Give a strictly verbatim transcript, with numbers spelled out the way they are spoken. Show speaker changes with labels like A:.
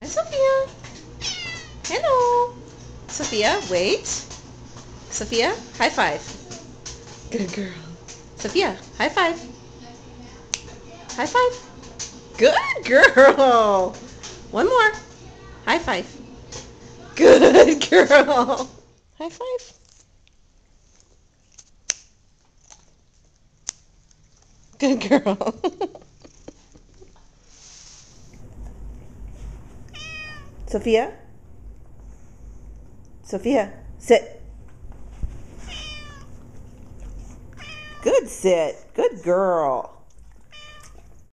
A: Sophia. Hello. Sophia, wait. Sophia, high five. Good girl. Sophia, high five. High five. Good girl. One more. High five. Good girl. High five. Good girl. Sophia? Sophia, sit. Good sit. Good girl.